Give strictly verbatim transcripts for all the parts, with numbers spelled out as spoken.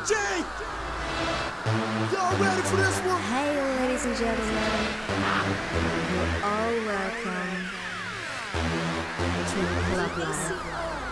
J! Y'all ready for this one? Hey, ladies and gentlemen, you're all welcome to Club Life.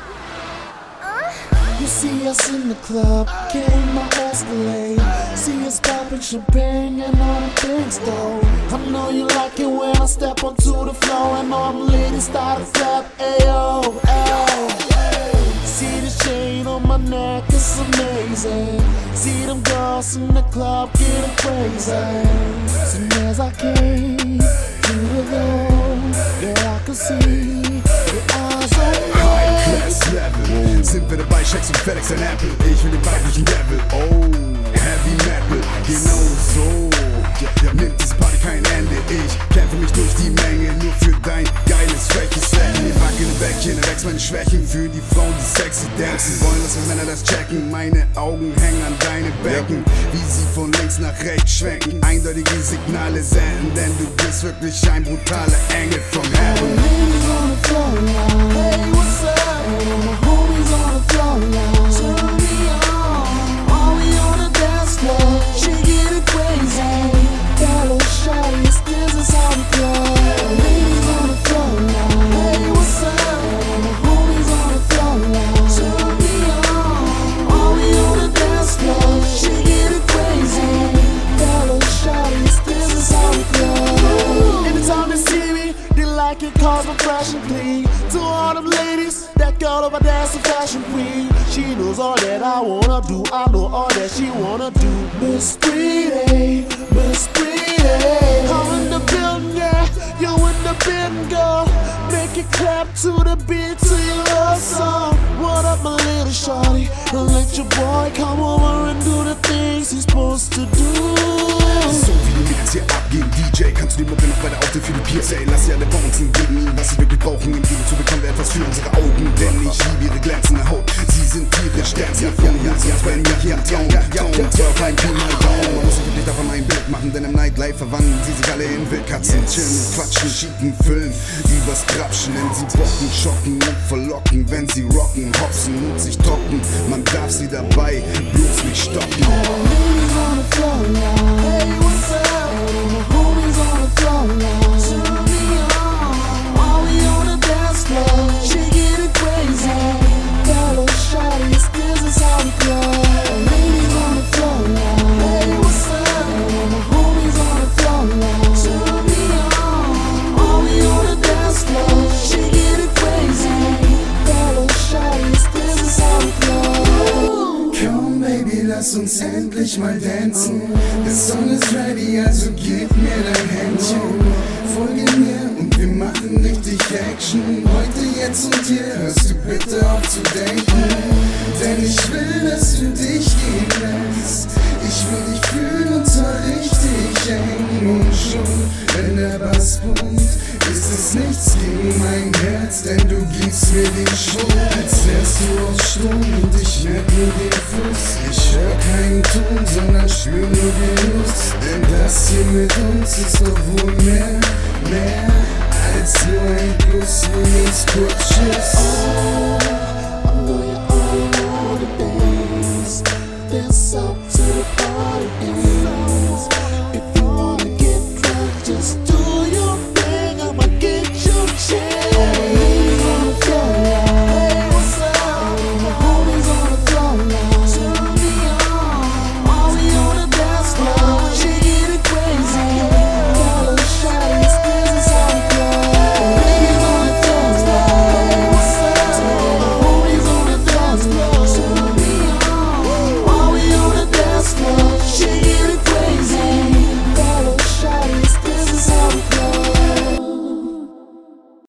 You see us in the club, came my Escalade. See us popping champagne and all the things though. I know you like it when I step onto the floor and all the ladies start to clap. Ayo, ayo. See this chain on my neck, it's amazing. See them girls in the club getting crazy. Soon as I came to the door, yeah, I could see the eyes on me. Class Level, sind wir dabei, Checks und FedEx und Apple. Ich will den weiblichen Devil, oh, Heavy Metal, genau so. Nimmt diese Party kein Ende, ich kämpfe mich durch die Menge, nur für dein geiles, freches Lächeln. Wir wackeln Bäckchen, erwächst meine Schwächen für die Frauen, die sexy dancen. Wollen, dass wir Männer das checken, meine Augen hängen an deine Becken. Wie sie von links nach rechts schwenken, eindeutige Signale senden, denn du bist wirklich ein brutaler Engel vom Heaven. Hey, what's up? And my homies on the floor now. Turn me on, while we on the dance floor. She getting crazy. Fellow shawties, this is how we go. Ladies on the floor now. Hey, what's up? And my homies on the floor now. Turn me on, while we on the dance floor. She getting crazy. Fellow shawties, this is how we go. Anytime they see me, they like it cause I'm fresh and clean. To all them ladies, that girl over there's a fashion queen. She knows all that I wanna do, I know all that she wanna do. Miss Pretty, Miss Pretty, I'm in the building, yeah, you in the building, girl. Make it clap to the beat to your love song. What up, my little shawty? Don't let your boy come over and do the things he's supposed to do. So wie die Mädels hier abgehen, D J, kannst du die Mucke noch weiter aufdrehen für die P A C O? Lass sie alle bouncen gegen ihn, was sie wirklich brauchen. Im Gegenzug bekommen wir etwas für unsere Augen, denn ich liebe ihre glänzende Haut. Sie sind tierisch, Sternchen nach vorne, ja, sie bei mir hier im Town. Und zwar auf ein Pi mal Daumen. Man muss sich wirklich davon ein Bild machen, denn im Nightlife verwandeln sie sich alle in Wildkatzen. Chillen, quatschen, schicken, füllen, übers Grapschen, denn sie bocken, schocken und verlocken. Wenn sie rocken, hopsen und sich toppen, man darf sie dabei bloß nicht stoppen. Ladies on the floor now. Hey, what's up? And my homies on the floor now. Turn me on, while we on the dance floor. She getting crazy. Fellow shawties, this is how we go. Ladies on the floor now. Hey, what's up? And my homies on the floor now. Turn me on, while we on the dance floor. She getting crazy. Fellow shawties, this is how we go. Komm, Baby, lass uns endlich mal dancen. Der Song ist ready, also gib mir dein Händchen. Folge mir und wir machen richtig Action. Heute, jetzt und hier hörst du bitte auf zu denken. Denn ich will, dass du dich gehen lässt. Ich will dich fühlen und zwar richtig eng. Und schon, wenn der Bass pumpt, ist es nichts gegen mein Herz, denn du gibst mir den Schwung, als wärst du aus Strom und ich merk nur den Fluss. Ich hör keinen Ton, sondern spür nur Genuss, denn das hier mit uns ist doch wohl mehr, mehr als nur ein Plus minus Kurzschiss.